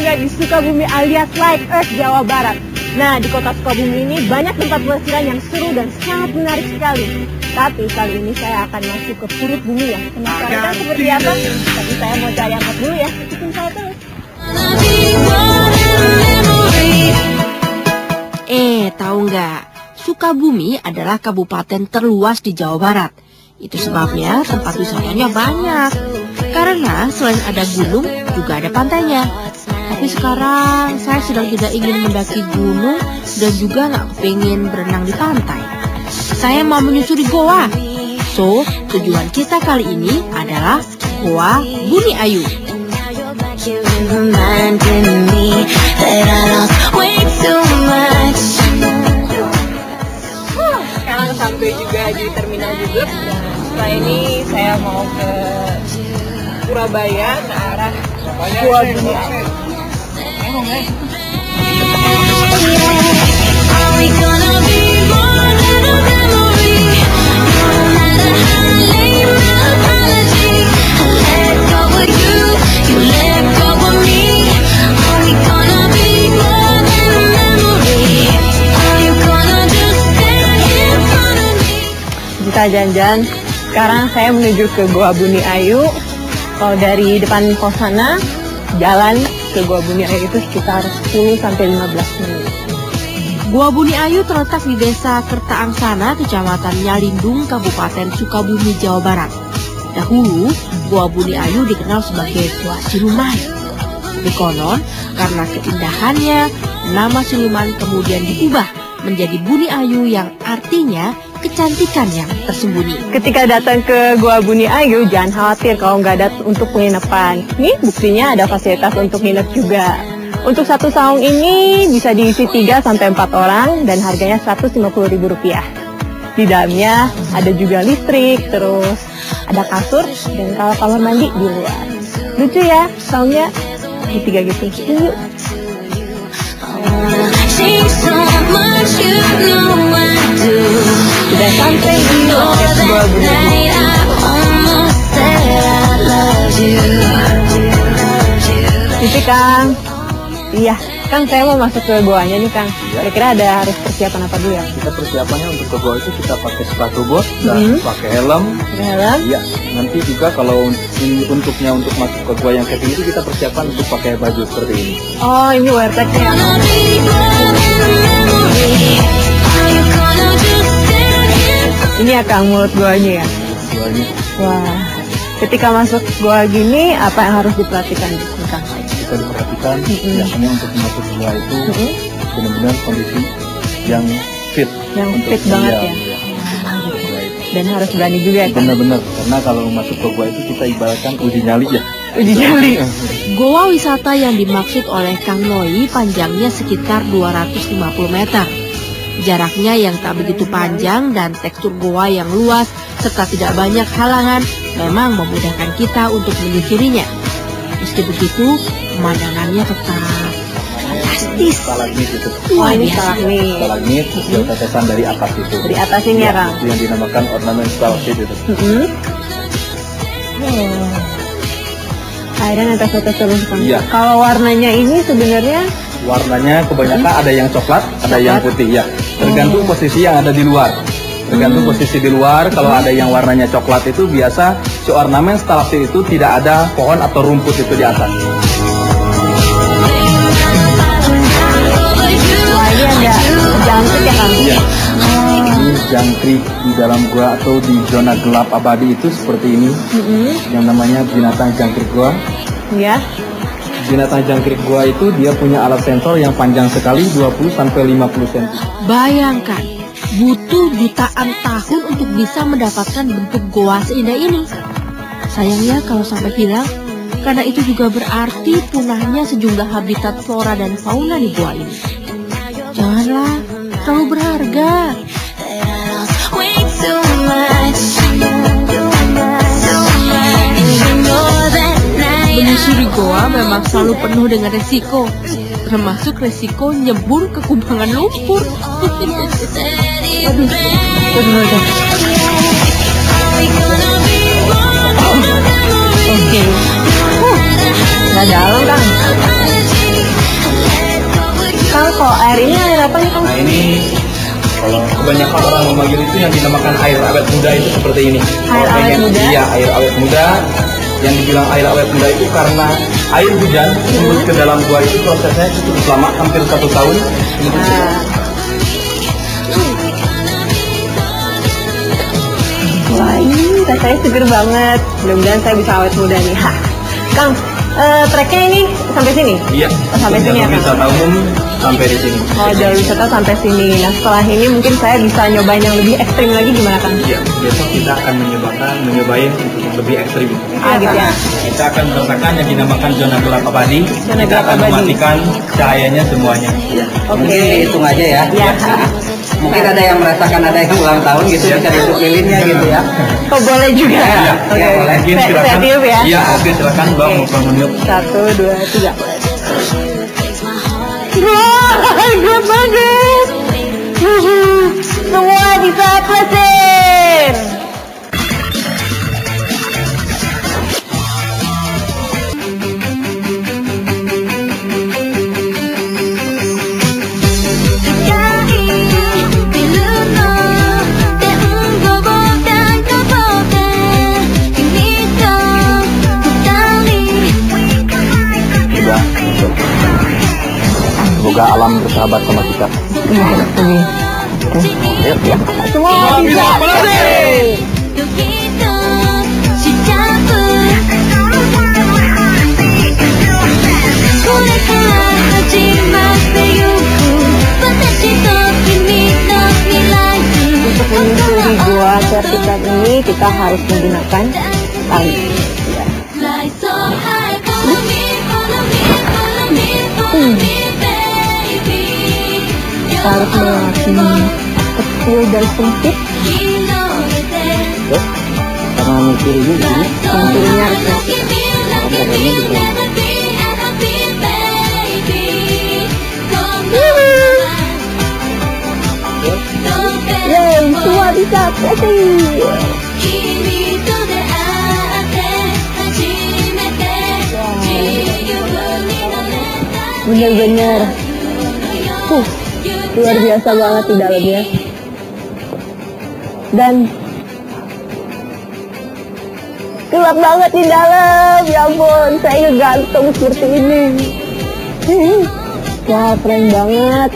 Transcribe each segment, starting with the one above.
berada di Sukabumi alias Like Earth, Jawa Barat. Nah, di kota Sukabumi ini banyak tempat pelesiran yang seru dan sangat menarik sekali. Tapi kali ini saya akan masuk ke perut bumi ya. Penasaran seperti apa? Tapi saya mau cari angkat dulu ya. Ikutin saya terus. Tahu nggak? Sukabumi adalah kabupaten terluas di Jawa Barat. Itu sebabnya tempat wisatanya banyak. Karena selain ada gunung, juga ada pantainya. Tapi sekarang saya sedang tidak ingin mendaki gunung dan juga nggak pengen berenang di pantai. Saya mau menyusuri goa. So, tujuan kita kali ini adalah Goa Buni Ayu. Sekarang sampai juga di Terminal Jubek. Setelah ini saya mau ke Surabaya ke arah Goa Buni Ayu. Kita jalan-jalan. Sekarang saya menuju ke Goa Buni Ayu. Kalau dari depan pos sana, jalan ke Goa Buni Ayu itu sekitar 10-15 menit. Goa Buni Ayu terletak di Desa Kertaangsana, Kecamatan Nyalindung, Kabupaten Sukabumi, Jawa Barat. Dahulu, Goa Buni Ayu dikenal sebagai Goa Siluman. Dikonon, karena keindahannya, nama Siluman kemudian diubah menjadi Buni Ayu yang artinya kecantikan yang tersembunyi. Ketika datang ke Goa Buni Ayu, jangan khawatir kalau nggak ada untuk penginapan. Nih, buktinya ada fasilitas untuk nginep juga. Untuk satu saung ini bisa diisi 3-4 orang dan harganya Rp150.000. Di dalamnya ada juga listrik, terus ada kasur dan kalau kamar mandi di luar. Lucu ya, saungnya tiga gitu. Yuk. Sudah sampai di loket Goa Buni Ayu. Itu Kang. Iya, Kang, saya mau masuk ke goanya nih, Kang. Kira-kira ada harus persiapan apa dulu ya? Kita persiapannya untuk ke goa itu kita pakai sepatu bot dan pakai helm. Helm? Iya. Nanti juga kalau untuknya untuk masuk ke goa yang camping itu kita persiapan untuk pakai baju seperti ini. Oh, ini wear pack-nya. Ini ya, Kang, mulut goanya ya? Goanya. Wah, ketika masuk goa gini, apa yang harus diperhatikan, Kang? Kita diperhatikan biasanya untuk masuk goa itu benar-benar kondisi yang fit. Yang untuk fit banget ya? Dan harus berani juga ya, Kang? Benar-benar, karena kalau masuk ke goa itu kita ibaratkan uji nyali ya. Uji nyali. Goa wisata yang dimaksud oleh Kang Noi panjangnya sekitar 250 meter. Jaraknya yang tak begitu panjang dan tekstur goa yang luas serta tidak banyak halangan memang memudahkan kita untuk menyusurinya. Meski begitu, pemandangannya tetap fantastis. Stalagmit itu. Wah, ini stalagmit. Stalagmit, hasil tetesan dari atas itu. Dari atas ini ya, Kang? Itu yang dinamakan ornamental sheet itu. Airnya netes-netes terus, Kang. Iya. Kalau warnanya ini sebenarnya Warnanya kebanyakan ada yang coklat, ada yang putih ya. Tergantung posisi yang ada di luar. Tergantung posisi di luar. Kalau ada yang warnanya coklat itu biasa si ornamen stalaktit itu tidak ada pohon atau rumput itu di atas. wah, ini ada jangkrik ya, Kang? Iya. Ini jangkrik di dalam gua atau di zona gelap abadi itu seperti ini. Yang namanya binatang jangkrik gua. Iya. Binatang jangkrik gua itu dia punya alat sensor yang panjang sekali 20-50 cm. Bayangkan, butuh jutaan tahun untuk bisa mendapatkan bentuk goa seindah ini. Sayangnya kalau sampai hilang, karena itu juga berarti punahnya sejumlah habitat flora dan fauna di goa ini. Janganlah, terlalu berharga. Menyusuri goa memang selalu penuh dengan resiko, termasuk resiko nyebur ke kubangan lumpur. Oke. Nggak dalam, Kang. kebanyakan orang memanggil itu yang dinamakan air awet muda itu seperti ini. Air awet muda? Iya, air awet muda. Yang dibilang air awet muda itu karena air hujan turun ke dalam gua itu prosesnya cukup lama, hampir 1 tahun. Wah, ini rasanya seger banget. Mudah-mudahan saya bisa awet muda nih. Hah. Kang, treknya ini sampai sini? Iya. Sampai sini ya, Kang? Wisata umum sampai di sini. Oh, jalur wisata sampai sini. Nah, setelah ini mungkin saya bisa nyobain yang lebih ekstrim lagi, gimana, Kang? Iya, besok kita akan mencobain untuk yang lebih ekstrim. Gitu ya. Kita akan merasakan yang dinamakan zona gelap abadi. Zona Kita gelap akan abadi. mematikan cahayanya semuanya. Oke. Mungkin dihitung aja ya. Ya. Mungkin ada yang merasakan ada yang ulang tahun gitu, bisa duduk lilinnya gitu ya. Oh, boleh juga. Iya, Oke. boleh. Mungkin Saya silakan. tiup ya. Iya, oke silakan Bang, Oke. Bang meniup. 1, 2, 3. Wah, gelap banget. Semua bisa closing. Semoga alam bersahabat sama kita. Ayo, ya. Semua bisa closing. Untuk menyusuri gua vertikal ini kita harus menggunakan tali. Kita harus melewati kecil dan sempit. Karena mencurinya di sini. Mencurinya harus mati. Yeay, semua bisa closing. Bener-bener luar biasa banget di dalamnya. Dan gelap banget di dalam. Ya ampun, saya ngegantung seperti ini. Wah, keren banget.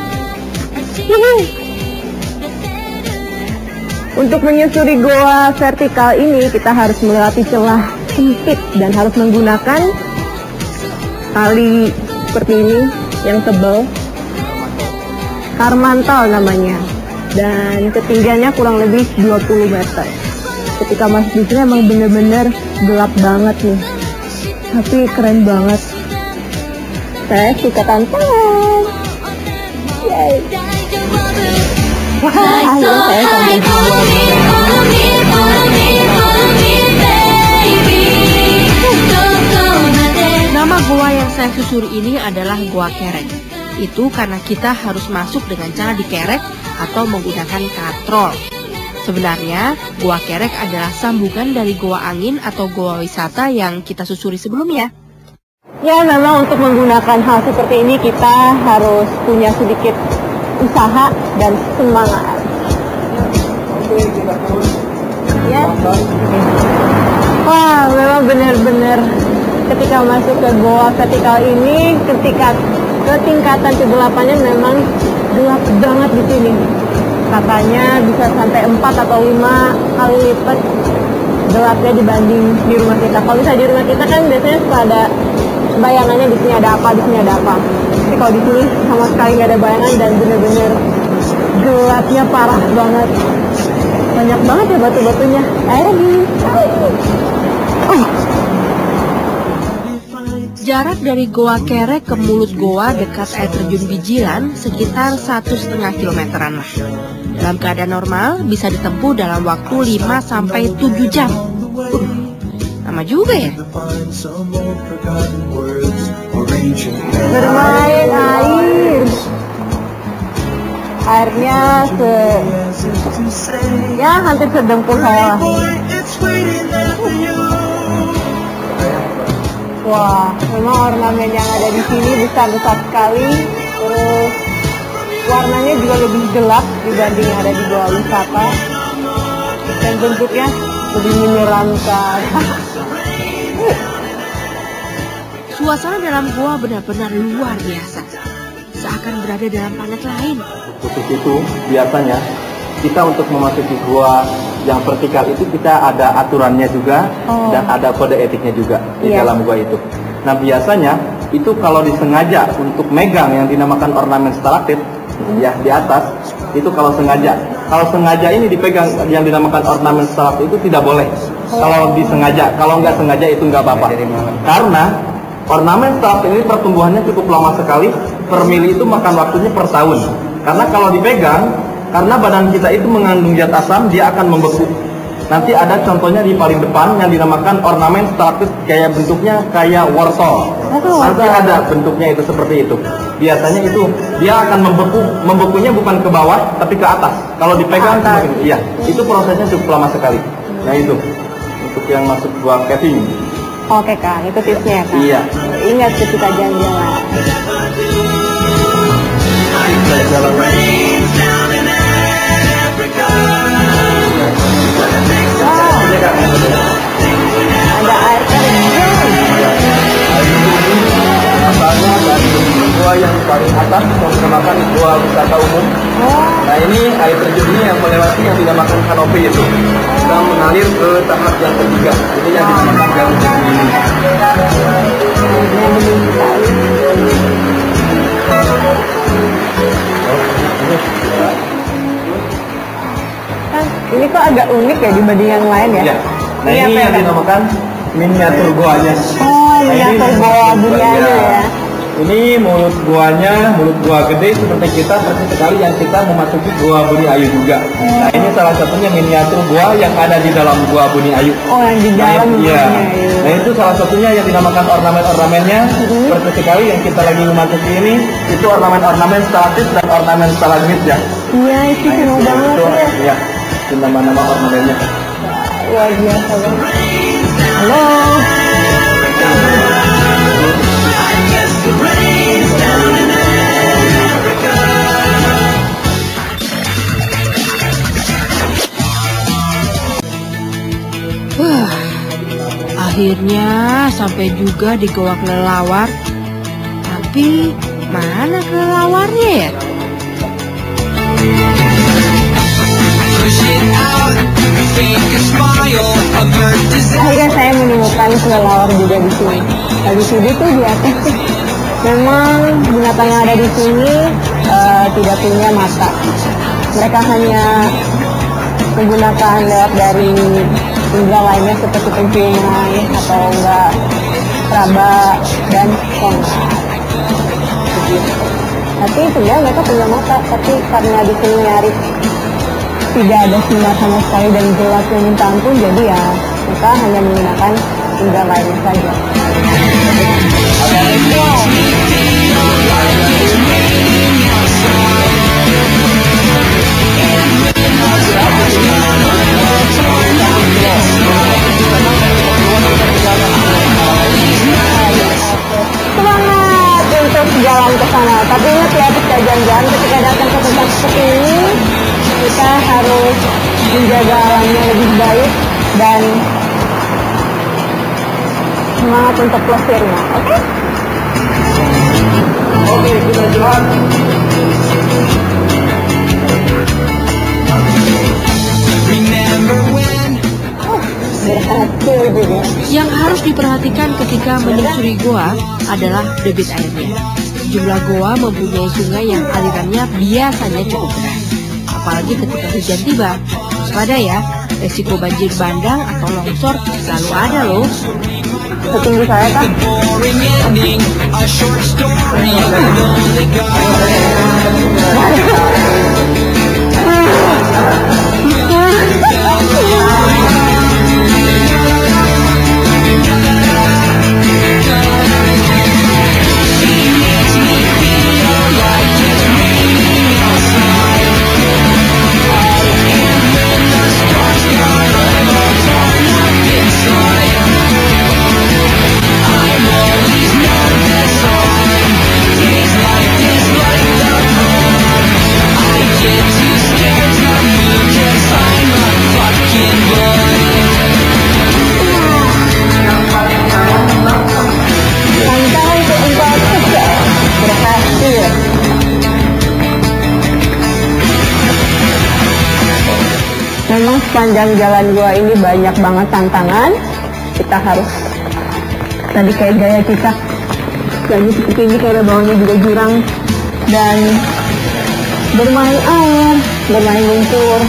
Untuk menyusuri goa vertikal ini kita harus melewati celah sempit dan harus menggunakan tali seperti ini yang tebal. Karmantal namanya. Dan ketinggiannya kurang lebih 20 meter. Ketika masuk di sini emang bener-bener gelap banget nih. Tapi keren banget. Saya suka tantangan. Yeay. Wah, akhirnya saya sampai di bawah. Nama goa yang saya susuri ini adalah Goa Kerek. Itu karena kita harus masuk dengan cara dikerek atau menggunakan katrol. Sebenarnya, Goa Kerek adalah sambungan dari goa angin atau goa wisata yang kita susuri sebelumnya. Ya, memang untuk menggunakan hal seperti ini kita harus punya sedikit usaha dan semangat. Ya. Wah, memang benar-benar ketika masuk ke goa vertikal ini, ketika ketingkatan kegelapannya memang gelap banget di sini. Katanya bisa sampai 4 atau 5 kali lipat gelapnya dibanding di rumah kita. Kalau bisa di rumah kita kan biasanya suka ada bayangannya, di sini ada apa, di sini ada apa. Tapi kalau di sini sama sekali nggak ada bayangan dan bener-bener gelapnya parah banget. Banyak banget ya batu-batunya. Airnya gini. Jarak dari Goa Kerek ke mulut goa dekat air terjun Bijilan sekitar 1,5 kilometeran lah. Dalam keadaan normal bisa ditempuh dalam waktu 5-7 jam. Lama juga ya. Bermain air. Airnya ya hampir sedengkul saya. Wah, memang ornamen yang ada di sini besar-besar sekali. Terus warnanya juga lebih gelap dibanding ada di goa wisata. Dan bentuknya lebih menyeramkan. Suasana dalam goa benar-benar luar biasa. Seakan berada dalam planet lain. Khusus itu biasanya kita untuk memasuki gua yang vertikal itu kita ada aturannya juga dan ada kode etiknya juga di dalam gua itu. Nah biasanya itu kalau disengaja untuk megang yang dinamakan ornamen stalaktit ya di atas itu kalau sengaja. Kalau sengaja ini dipegang yang dinamakan ornamen stalaktit itu tidak boleh. Kalau disengaja, kalau nggak sengaja itu nggak apa-apa. Karena ornamen stalaktit ini pertumbuhannya cukup lama sekali. Per mili itu makan waktunya per tahun. Karena kalau dipegang, karena badan kita itu mengandung zat asam, dia akan membeku. Nanti ada contohnya di paling depan yang dinamakan ornamen stalaktit, kayak bentuknya kayak wortel. Nanti ada bentuknya itu seperti itu. Biasanya itu dia akan membeku, membekunya bukan ke bawah tapi ke atas. Kalau dipegang semakin, iya, itu prosesnya cukup lama sekali. Nah itu untuk yang masuk gua caving. Oke Kang, itu tipsnya Kang. Iya. Ingat ketika jalan-jalan. Ada air terjun. Gua yang paling atas menggunakan gua wisata umum. Nah ini air terjun ini yang melewati yang dinamakan kanopi itu. Kita mengalir ke tahap yang ketiga. Ini yang dinamakan jalan ini. Ini kok agak unik ya dibanding yang lain ya? Ya. Nah ini yang dinamakan miniatur goanya. Oh, miniatur goa Bumi Ayu ya. Ini mulut goanya, mulut goa gede seperti kita persis sekali yang kita memasuki goa Bumi Ayu juga. Nah ini salah satunya miniatur goa yang ada di dalam goa Bumi Ayu. Oh yang di dalam Bumi Ayu. Nah itu salah satunya yang dinamakan ornamen-ornamennya. Seperti sekali yang kita lagi memasuki ini, itu ornamen-ornamen stalaktit dan ornamen stalagmit ya. Iya itu seru banget ya. Iya, itu nama-nama ornamennya. Luar biasa banget. Halo. Akhirnya sampai juga di goa kelelawar. Tapi mana kelelawarnya ya? Akhirnya saya menemukan kelelawar juga di sini. Di sini tuh di atas sih. Memang binatang yang ada di sini tidak punya mata. Mereka hanya menggunakan lewat dari indera lainnya seperti penciuman atau enggak raba dan sonar. Tapi sebenarnya mereka punya mata, tapi karena di sini nyaris tidak ada sinar sama sekali dan gelapnya minta ampun, jadi ya kita hanya menggunakan indera lainnya saja. Semangat untuk jalan ke sana. Tapi ingat ya, ketika jalan-jalan, ketika datang ke tempat seperti ini, kita harus menjaga alamnya lebih baik dan semangat untuk pelesirnya. Oke? Oke, kita jalan. Berhasil juga. Yang harus diperhatikan ketika menyusuri goa adalah debit airnya. Jumlah goa mempunyai sungai yang alirannya biasanya cukup deras. Apalagi ketika hujan tiba. Waspada ya, resiko banjir bandang atau longsor selalu ada loh. Setunggu saya kan? sepanjang jalan gua ini banyak banget tantangan. Kita harus tadi kayak gaya kita lagi seperti ini, kayak bawahnya juga jurang, dan bermain air, bermain lumpur,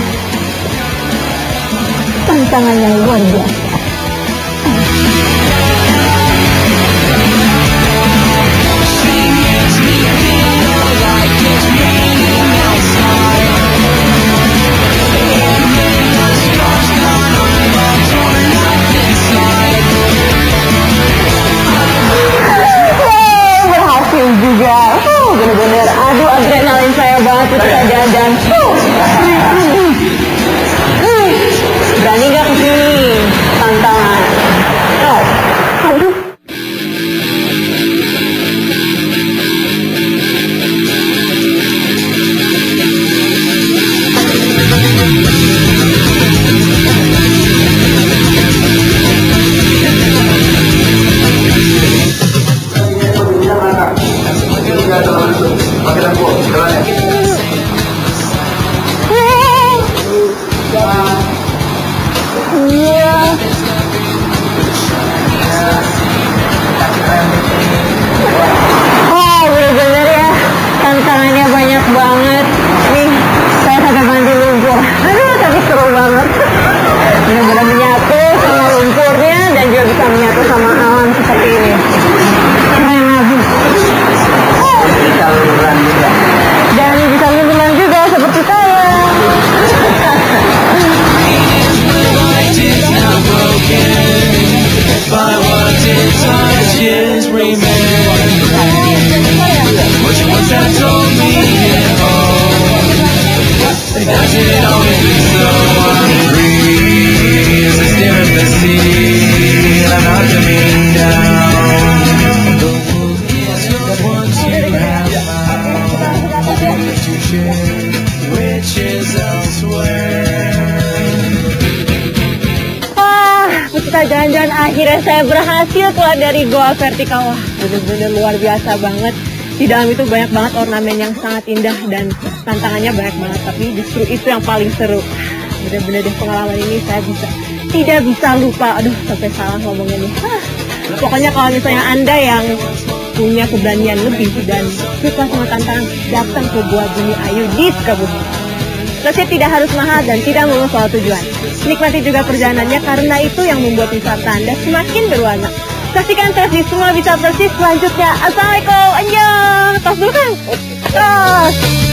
tantangan yang luar biasa. Juga, bener-bener, aduh adrenalin saya banget ketika jajan. Berani gak kesini? Tantangan. Aduh. Bener-bener ya, tantangannya banyak banget. Nih, saya sampai mandi lumpur. Aduh, tapi seru banget. Bener-bener menyatu sama lumpurnya dan juga bisa menyatu sama alam seperti ini. Keren abis. Dan bisa liburan juga seperti saya. Kita jalan-jalan, akhirnya saya berhasil keluar dari Goa Vertikal. Wah, bener-bener luar biasa banget. Di dalam itu banyak banget ornamen yang sangat indah dan tantangannya banyak banget, tapi justru itu yang paling seru. Bener-bener deh, pengalaman ini saya tidak bisa lupa. Aduh, sampai salah ngomongnya nih. Pokoknya kalau misalnya Anda yang punya keberanian lebih dan suka sama tantangan, datang ke Goa Bumi Ayu di Sukabumi. Prosesnya tidak harus mahal dan tidak melulu soal tujuan. Nikmati juga perjalanannya, karena itu yang membuat wisata Anda semakin berwarna. Saksikan terus di Semua Bisa Persis selanjutnya. Assalamualaikum, annyeong. Tos dulu kan? Tos.